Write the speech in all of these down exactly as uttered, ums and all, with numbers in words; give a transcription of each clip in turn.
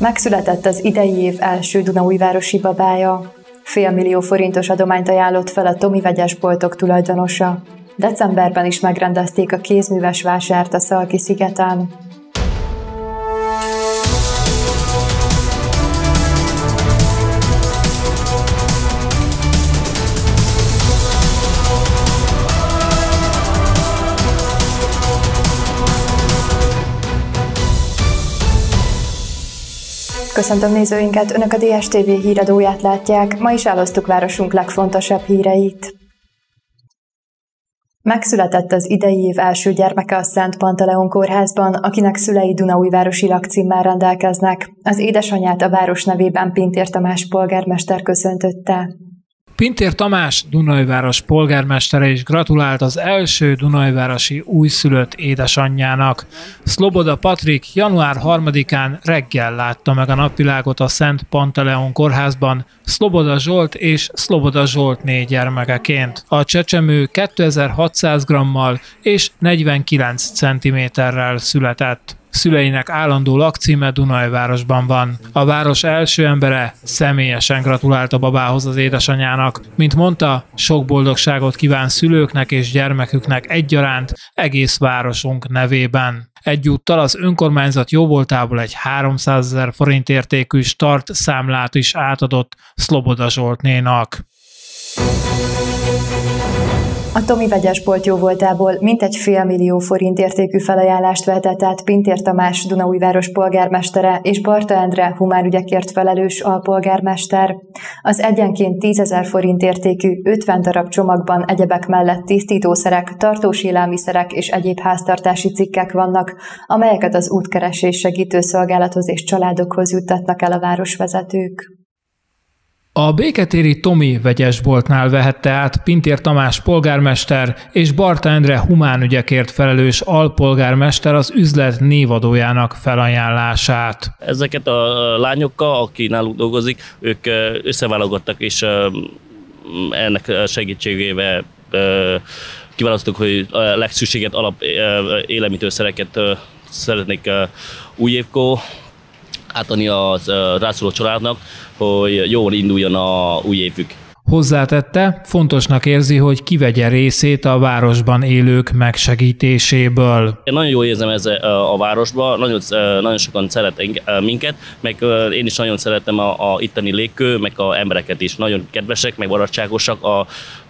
Megszületett az idei év első dunaújvárosi babája. Félmillió forintos adományt ajánlott fel a Tomi vegyesboltok tulajdonosa. Decemberben is megrendezték a kézműves vásárt a Szalki-szigeten. Köszöntöm nézőinket, Önök a dé es té vé híradóját látják, ma is elosztuk városunk legfontosabb híreit. Megszületett az idei év első gyermeke a Szent Panteleon kórházban, akinek szülei dunaújvárosi lakcímmel rendelkeznek. Az édesanyját a város nevében Pintér Tamás polgármester köszöntötte. Pintér Tamás Dunaújváros polgármestere is gratulált az első dunaújvárosi újszülött édesanyjának. Szloboda Patrik január harmadikán reggel látta meg a napvilágot a Szent Panteleon kórházban Szloboda Zsolt és Szloboda Zsolt négy gyermekeként. A csecsemő kétezer-hatszáz grammal és negyvenkilenc centiméterrel született. Szüleinek állandó lakcíme Dunaújvárosban van. A város első embere személyesen gratulált a babához az édesanyjának. Mint mondta, sok boldogságot kíván szülőknek és gyermeküknek egyaránt egész városunk nevében. Egyúttal az önkormányzat jóvoltából egy háromszázezer forint értékű start számlát is átadott Szloboda Zsoltnénak. A Tomi vegyesbolt jóvoltából mintegy félmillió forint értékű felajánlást vehetett át Pintér Tamás Dunaújváros polgármestere és Barta Endre humánügyekért felelős alpolgármester. Az egyenként tízezer forint értékű ötven darab csomagban egyebek mellett tisztítószerek, tartós élelmiszerek és egyéb háztartási cikkek vannak, amelyeket az útkeresés segítő szolgálathoz és családokhoz juttatnak el a városvezetők. A béketéri Tomi vegyesboltnál vehette át Pintér Tamás polgármester és Barta Endre humánügyekért felelős alpolgármester az üzlet névadójának felajánlását. Ezeket a lányokkal, aki náluk dolgozik, ők összeválogattak, és ennek segítségével kiválasztottuk, hogy a legszükséget alap élelmiszereket szeretnék újévkor átadni az rászoruló családnak, hogy jól induljon a új évük. Hozzátette, fontosnak érzi, hogy kivegye részét a városban élők megsegítéséből. Én nagyon jól érzem ez a városban, nagyon, nagyon sokan szeret minket, meg én is nagyon szeretem a, a itteni légkő, meg az embereket is. Nagyon kedvesek, meg barátságosak a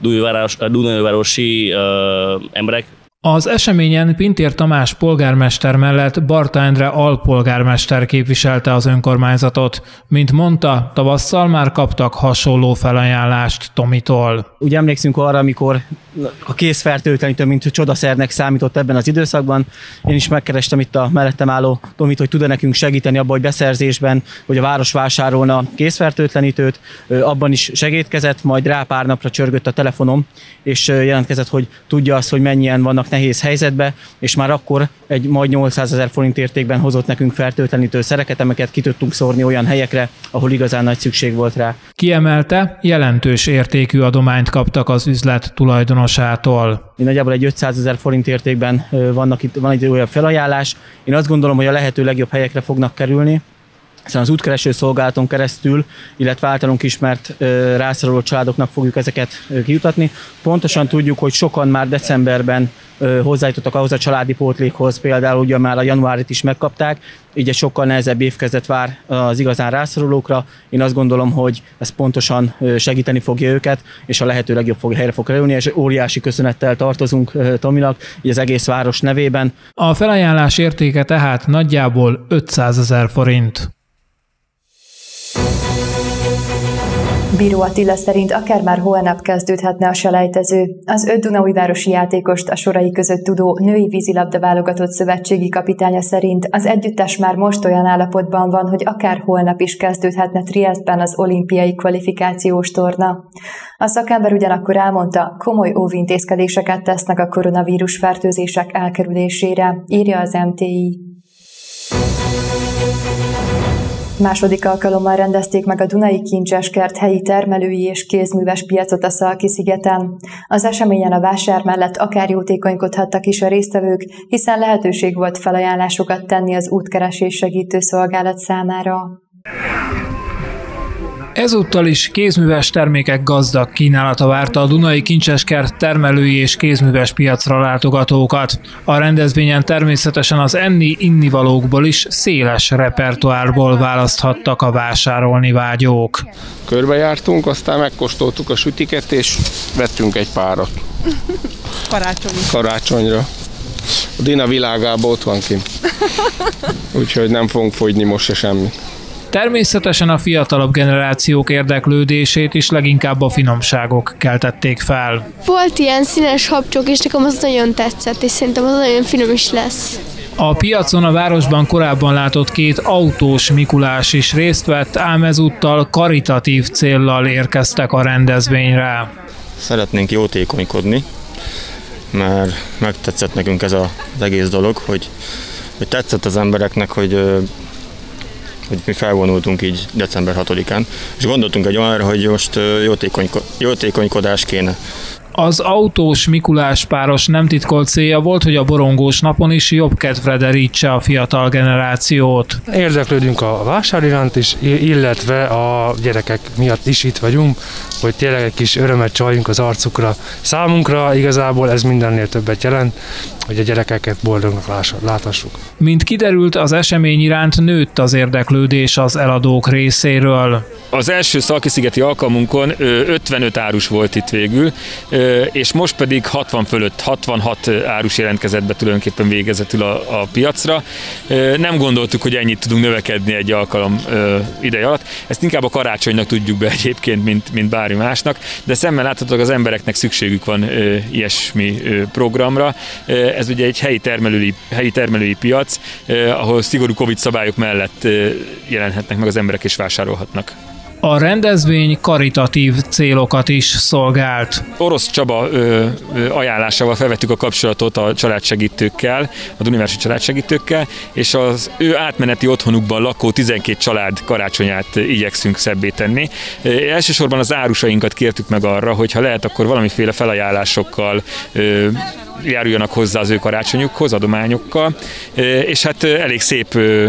dunaújvárosi emberek. Az eseményen Pintér Tamás polgármester mellett Barta Endre alpolgármester képviselte az önkormányzatot. Mint mondta, tavasszal már kaptak hasonló felajánlást Tomitól. Úgy emlékszünk arra, amikor a kézfertőtlenítő, mint csodaszernek számított ebben az időszakban. Én is megkerestem itt a mellettem álló Tomit, hogy tud-e nekünk segíteni abban, hogy beszerzésben, hogy a város vásárolna kézfertőtlenítőt. Abban is segítkezett, majd rá pár napra csörgött a telefonom, és jelentkezett, hogy tudja azt, hogy mennyien vannak nehéz helyzetbe, és már akkor egy majd nyolcszázezer forint értékben hozott nekünk fertőtlenítő szereket, amiket ki tudtunk szórni olyan helyekre, ahol igazán nagy szükség volt rá. Kiemelte, jelentős értékű adományt kaptak az üzlet tulajdonosától. Nagyjából egy ötszázezer forint értékben vannak itt, van egy olyan felajánlás. Én azt gondolom, hogy a lehető legjobb helyekre fognak kerülni, hiszen az útkereső szolgálaton keresztül, illetve általunk ismert ö, rászoruló családoknak fogjuk ezeket ö, kijutatni. Pontosan tudjuk, hogy sokan már decemberben ö, hozzájutottak ahhoz a családi pótlékhoz, például ugye már a januárit is megkapták, így egy sokkal nehezebb évkezdet vár az igazán rászorulókra. Én azt gondolom, hogy ez pontosan ö, segíteni fogja őket, és a lehető legjobb fog, helyre fog kerülni, és óriási köszönettel tartozunk ö, Tominak, így az egész város nevében. A felajánlás értéke tehát nagyjából ötszázezer forint. Bíró Attila szerint akár már holnap kezdődhetne a selejtező. Az öt dunaújvárosi játékost a sorai között tudó női vízilabda válogatott szövetségi kapitánya szerint az együttes már most olyan állapotban van, hogy akár holnap is kezdődhetne Triesztben az olimpiai kvalifikációs torna. A szakember ugyanakkor elmondta, komoly óvintézkedéseket tesznek a koronavírus fertőzések elkerülésére, írja az em té i. Második alkalommal rendezték meg a Dunai Kincseskert helyi termelői és kézműves piacot a Szalki-szigeten. Az eseményen a vásár mellett akár jótékonykodhattak is a résztvevők, hiszen lehetőség volt felajánlásokat tenni az útkeresés segítő szolgálat számára. Ezúttal is kézműves termékek gazdag kínálata várta a Dunai Kincseskert termelői és kézműves piacra látogatókat. A rendezvényen természetesen az enni-innivalókból is széles repertoárból választhattak a vásárolni vágyók. Körbejártunk, aztán megkóstoltuk a sütiket, és vettünk egy párat. Karácsonyra. Karácsonyra. A Dina világában ott van kint. Úgyhogy nem fogunk fogyni most se semmit. Természetesen a fiatalabb generációk érdeklődését is leginkább a finomságok keltették fel. Volt ilyen színes habcsok, és nekem az nagyon tetszett, és szerintem az nagyon finom is lesz. A piacon a városban korábban látott két autós Mikulás is részt vett, ám ezúttal karitatív céllal érkeztek a rendezvényre. Szeretnénk jótékonykodni, mert megtetszett nekünk ez az egész dolog, hogy, hogy tetszett az embereknek, hogy hogy mi felvonultunk így december hatodikán, és gondoltunk egy olyanra, hogy most jótékonyko- jótékonykodás kéne. Az autós Mikulás páros nem titkolt célja volt, hogy a borongós napon is jobb kedvre derítse a fiatal generációt. Érdeklődünk a vásár iránt is, illetve a gyerekek miatt is itt vagyunk, hogy tényleg egy kis örömet csaljunk az arcukra. Számunkra igazából ez mindennél többet jelent, hogy a gyerekeket boldognak láthassuk. Mint kiderült, az esemény iránt nőtt az érdeklődés az eladók részéről. Az első szalkiszigeti alkalmunkon ötvenöt árus volt itt végül, és most pedig hatvan fölött, hatvanhat árus jelentkezett be tulajdonképpen végezetül a, a piacra. Nem gondoltuk, hogy ennyit tudunk növekedni egy alkalom ideje alatt. Ezt inkább a karácsonynak tudjuk be egyébként, mint, mint bármi másnak, de szemben láthatólag az embereknek szükségük van ilyesmi programra. Ez ugye egy helyi termelői, helyi termelői piac, ahol szigorú Covid szabályok mellett jelenhetnek meg az emberek és vásárolhatnak. A rendezvény karitatív célokat is szolgált. Orosz Csaba ö, ö, ajánlásával felvettük a kapcsolatot a családsegítőkkel, a Dunaújvárosi családsegítőkkel, és az ő átmeneti otthonukban lakó tizenkét család karácsonyát igyekszünk szebbé tenni. Ö, elsősorban az árusainkat kértük meg arra, hogy ha lehet, akkor valamiféle felajánlásokkal ö, járuljanak hozzá az ő karácsonyukhoz, adományokkal, ö, és hát elég szép ö,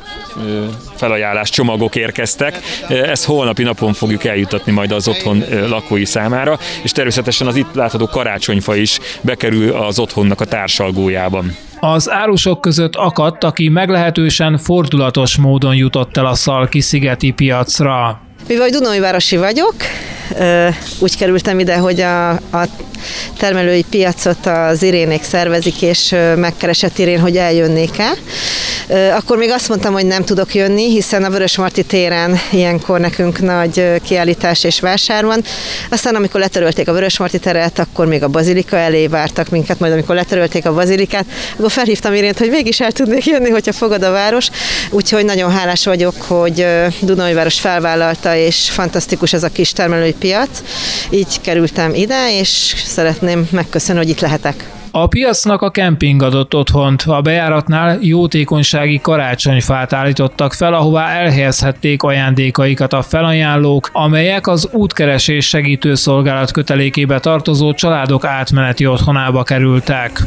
felajánlás csomagok érkeztek. Ezt holnapi napon fogjuk eljutatni majd az otthon lakói számára, és természetesen az itt látható karácsonyfa is bekerül az otthonnak a társalgójában. Az árusok között akadt, aki meglehetősen fordulatos módon jutott el a szalki-szigeti piacra. Mivel Dunaújvárosi vagyok, úgy kerültem ide, hogy a, a termelői piacot az Irénék szervezik, és megkeresett Irén, hogy eljönnék-e. Akkor még azt mondtam, hogy nem tudok jönni, hiszen a Vörösmarty téren ilyenkor nekünk nagy kiállítás és vásár van. Aztán amikor letörölték a Vörösmarty teret, akkor még a bazilika elé vártak minket, majd amikor letörölték a bazilikát, akkor felhívtam Irént, hogy mégis el tudnék jönni, hogyha fogad a város. Úgyhogy nagyon hálás vagyok, hogy Dunaújváros felvállalta, és fantasztikus ez a kis termelői piac. Így kerültem ide, és szeretném megköszönni, hogy itt lehetek. A piacnak a kemping adott otthont, a bejáratnál jótékonysági karácsonyfát állítottak fel, ahová elhelyezhették ajándékaikat a felajánlók, amelyek az útkeresés segítő szolgálat kötelékébe tartozó családok átmeneti otthonába kerültek.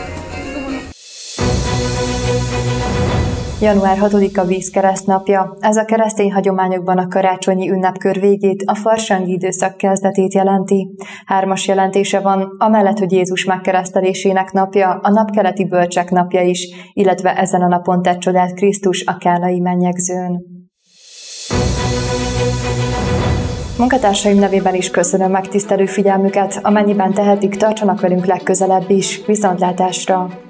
január hatodika vízkeresztnapja. Ez a keresztény hagyományokban a karácsonyi ünnepkör végét, a farsangi időszak kezdetét jelenti. Hármas jelentése van, amellett, hogy Jézus megkeresztelésének napja, a napkeleti bölcsek napja is, illetve ezen a napon tett csodát Krisztus a kánai mennyegzőn. Munkatársaim nevében is köszönöm megtisztelő figyelmüket, amennyiben tehetik, tartsanak velünk legközelebb is. Viszontlátásra!